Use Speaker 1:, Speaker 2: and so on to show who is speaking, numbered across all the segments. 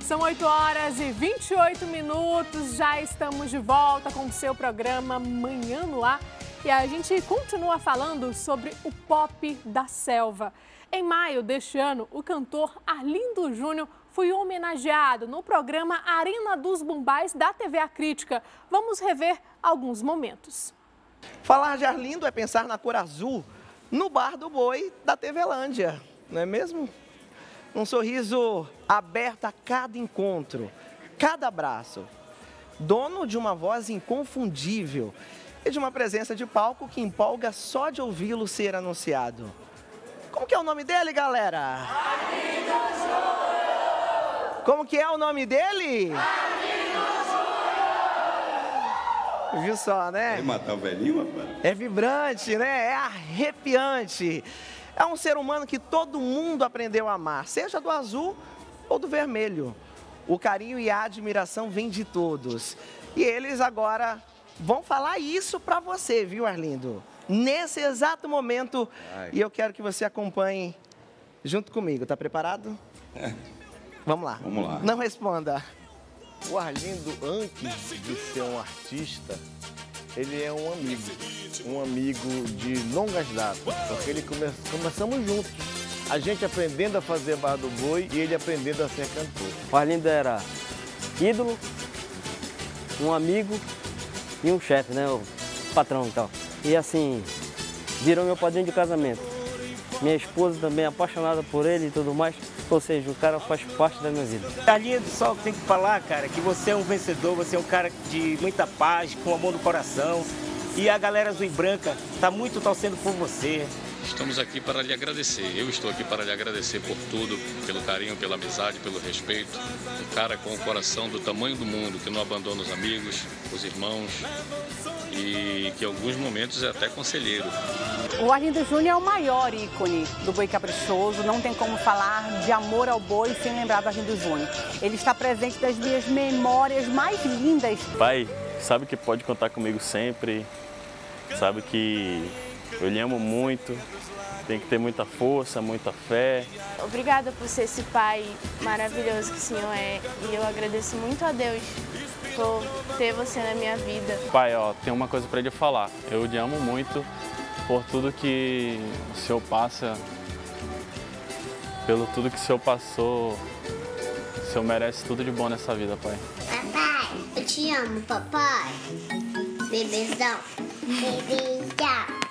Speaker 1: São 8 horas e 28 minutos, já estamos de volta com o seu programa Manhã no Ar e a gente continua falando sobre o pop da selva. Em maio deste ano, o cantor Arlindo Júnior foi homenageado no programa Arena dos Bumbais da TV A Crítica. Vamos rever alguns momentos.
Speaker 2: Falar de Arlindo é pensar na cor azul no Bar do Boi da TVlândia, não é mesmo? Um sorriso aberto a cada encontro, cada abraço. Dono de uma voz inconfundível e de uma presença de palco que empolga só de ouvi-lo ser anunciado. Como que é o nome dele, galera? Arlindo Júnior! Como que é o nome dele? Arlindo Júnior! Viu só, né?
Speaker 3: Vai matar o velhinho, rapaz?
Speaker 2: É vibrante, né? É arrepiante. É um ser humano que todo mundo aprendeu a amar, seja do azul ou do vermelho. O carinho e a admiração vêm de todos. E eles agora vão falar isso pra você, viu, Arlindo? Nesse exato momento.
Speaker 3: Ai.
Speaker 2: E eu quero que você acompanhe junto comigo. Tá preparado? Vamos lá.
Speaker 3: Vamos lá.
Speaker 2: Não responda.
Speaker 4: O Arlindo, antes de ser um artista, ele é um amigo de longas datas, porque começamos juntos. A gente aprendendo a fazer Bar do Boi e ele aprendendo a ser cantor.
Speaker 5: O Arlindo era ídolo, um amigo e um chefe, né? O patrão e tal. E assim, virou meu padrinho de casamento. Minha esposa também é apaixonada por ele e tudo mais. Ou seja, o cara faz parte da minha vida.
Speaker 6: Arlindo, só tem que falar, cara, que você é um vencedor, você é um cara de muita paz, com amor no coração. E a galera azul e branca tá muito torcendo por você.
Speaker 7: Estamos aqui para lhe agradecer. Eu estou aqui para lhe agradecer por tudo, pelo carinho, pela amizade, pelo respeito. Um cara com o coração do tamanho do mundo, que não abandona os amigos, os irmãos e que em alguns momentos é até conselheiro.
Speaker 8: O Arlindo Júnior é o maior ícone do boi caprichoso. Não tem como falar de amor ao boi sem lembrar do Arlindo Júnior. Ele está presente das minhas memórias mais lindas.
Speaker 9: Pai, sabe que pode contar comigo sempre. Sabe que eu lhe amo muito, tem que ter muita força, muita fé.
Speaker 10: Obrigada por ser esse pai maravilhoso que o senhor é. E eu agradeço muito a Deus por ter você na minha vida.
Speaker 9: Pai, ó, tem uma coisa para lhe falar. Eu lhe amo muito por tudo que o senhor passa, pelo tudo que o senhor passou. O senhor merece tudo de bom nessa vida, pai.
Speaker 11: Papai, eu te amo, papai. Bebezão. Bebezão.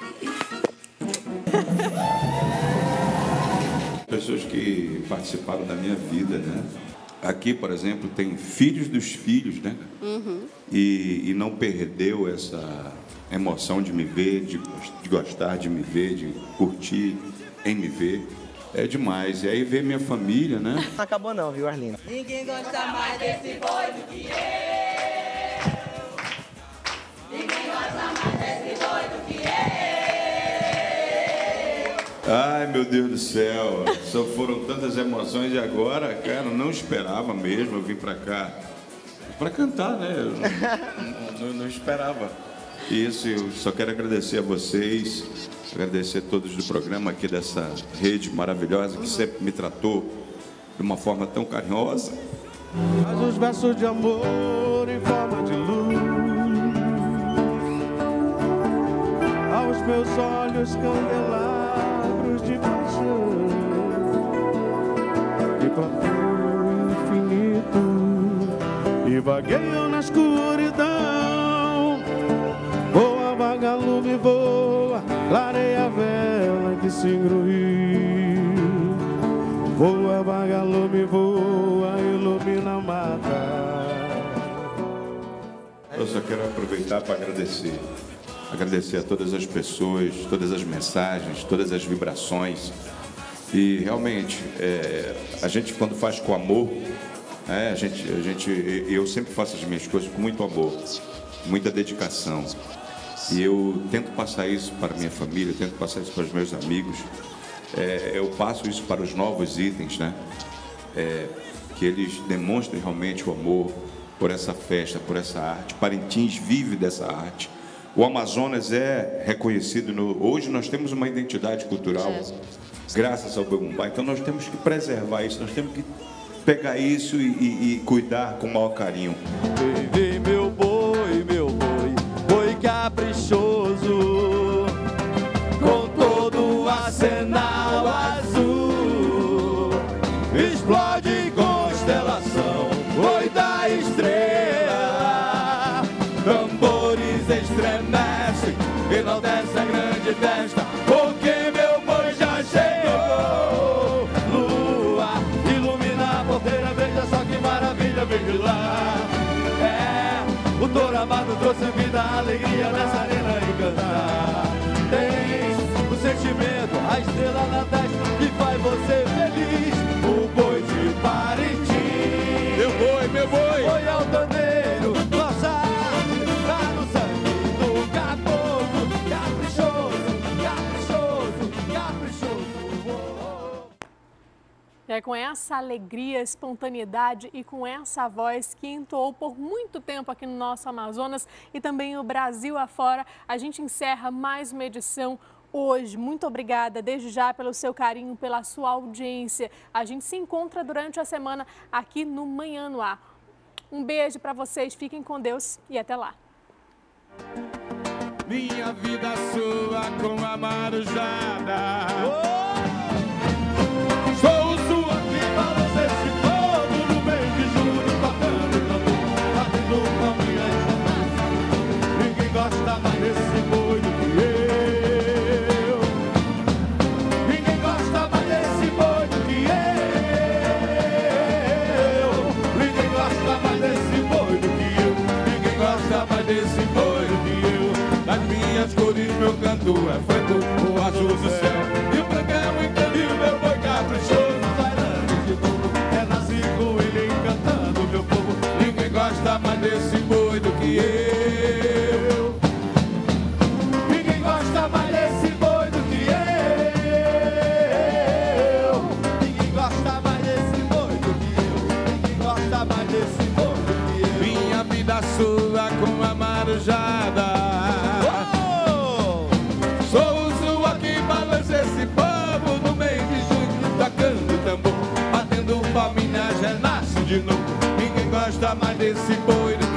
Speaker 3: Pessoas que participaram da minha vida, né? Aqui, por exemplo, tem filhos dos filhos, né? E não perdeu essa emoção de me ver, de gostar de me ver, de curtir em me ver. É demais. E aí ver minha família, né?
Speaker 2: Não acabou não, viu, Arlindo?
Speaker 12: Ninguém gosta mais desse boi do que eu. Ninguém gosta mais desse boi do que eu.
Speaker 3: Ai, meu Deus do céu. Só foram tantas emoções e agora, cara, eu não esperava mesmo. Eu vim pra cá pra cantar, né? Eu não esperava. Isso, eu só quero agradecer a vocês, agradecer a todos do programa aqui dessa rede maravilhosa que sempre me tratou de uma forma tão carinhosa.
Speaker 13: Faz os versos de amor em forma de luz aos meus olhos candelabros de paixão e procuro o infinito e vagueio na escuridão. Voa, vagalume, voa, clareia a vela que siga o rio. Voa, vagalume, voa, ilumina a mata.
Speaker 3: Eu só quero aproveitar para agradecer a todas as pessoas, todas as mensagens, todas as vibrações. E realmente, a gente quando faz com amor, eu sempre faço as minhas coisas com muito amor, muita dedicação. E eu tento passar isso para a minha família, tento passar isso para os meus amigos. Eu passo isso para os novos itens, né? Que eles demonstrem realmente o amor por essa festa, por essa arte. Parintins vive dessa arte. O Amazonas é reconhecido. Hoje nós temos uma identidade cultural graças ao Boi Bumbá. Então nós temos que preservar isso, nós temos que pegar isso e cuidar com o maior carinho.
Speaker 13: Vem meu boi, boi caprichoso, com todo o arsenal azul, explode constelação, boi da estrela, tambores estremecem, enaltece a grande festa, porque meu boi já chegou. Lua, ilumina a porteira, veja só que maravilha, veja lá. O touro amado trouxe vida, alegria nessa arena encantar. Tens o sentimento, a estrela na testa que faz você feliz. O boi de Parintins, meu boi, boi altaneiro, nossa arte tá no sangue do caboclo. Caprichoso, caprichoso, caprichoso.
Speaker 1: É com essa alegria, espontaneidade e com essa voz que entoou por muito tempo aqui no nosso Amazonas e também o Brasil afora, a gente encerra mais uma edição hoje. Muito obrigada desde já pelo seu carinho, pela sua audiência. A gente se encontra durante a semana aqui no Manhã no Ar. Um beijo para vocês, fiquem com Deus e até lá.
Speaker 13: Minha vida sua com a marujada. Sou sua que balança esse povo no mês de julho, tocando tambor, batendo palminhas. Ninguém gosta mais desse boi do que eu. Ninguém gosta mais desse boi do que eu. Ninguém gosta mais desse boi do que eu. Ninguém gosta mais desse boi do que eu. Das minhas cores meu canto é franco, o azul do céu e o branco é muito lindo, meu boi caprichoso, bailando de novo. É nasci com ele encantando meu povo. Ninguém gosta mais desse boi do que eu. Ninguém gosta mais desse boi do que eu. Ninguém gosta mais desse boi do que eu. Ninguém gosta mais desse boi do que eu. Minha vida sua com a marujada. Sou sua que balança esse povo no mês de junho, tocando tambor, batendo palminhas, renasce de novo. Ninguém gosta mais desse boi do